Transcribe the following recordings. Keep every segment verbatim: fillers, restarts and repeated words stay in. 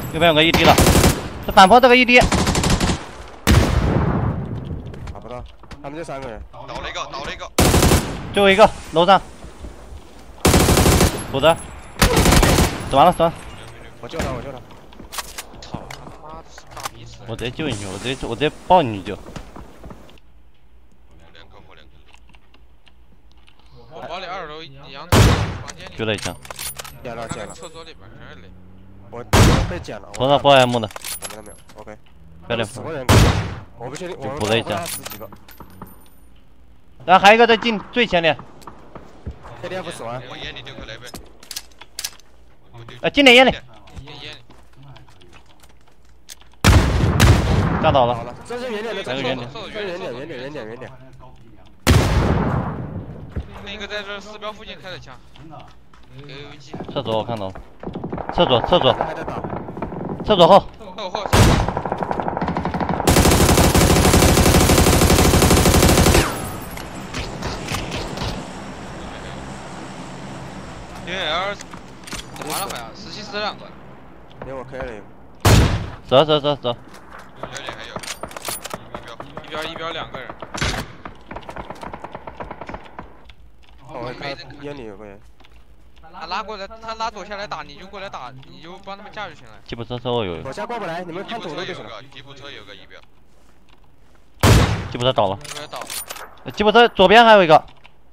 右边有个 E D 了，这反坡这个 E D。 打不到，他们这三个人。 倒了一个，倒了一个。 最后一个楼上，补着，死完了死完了。 我救他，我救他。 操他妈的是大逼死！ 我直接救进去，我直接我直接抱进去就。 两个我两个。我把你二楼阳台房间里。 就了一枪。 捡了捡了。 厕所里边全是雷。 我被捡了。 头上包 M 的。 没了没有 ，OK。 别来死过人。我不确定，我补了一枪。 死几个。 然后还有一个在近最前列。 K D F 死完。 我眼里丢个雷呗。 啊，近点眼里。 眼里。 炸倒了。 这是远点的， 这是远点， 这是远点，远点，远点，远点。 另一个在这四标附近开的枪。A U G。 厕所我看到了。厕所厕所。 还在打。 厕所后。 后后。D L。完了好像十七死两个。 给我 K 了一个。 走走走走。 右边还有。一标一标两个人。 哦，他烟里有个人。 他拉过来，他拉左下来打，你就过来打，你就帮他们架就行了。 吉普车车后有。 左下过不来，你们看左路就行了。 吉普车有个仪表。 吉普车倒了。 这边倒了。 吉普车左边还有一个。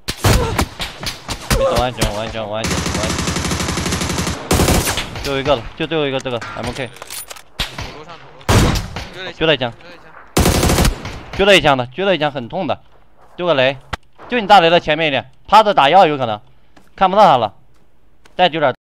没走安全，我安全，我安全，我安全。最后一个了，就最后一个这个 M K。 土楼上，土楼上。 狙了一枪。狙了一枪的，狙了一枪很痛的，丢个雷，就你大雷的前面一点，趴着打药有可能，看不到他了，再丢点。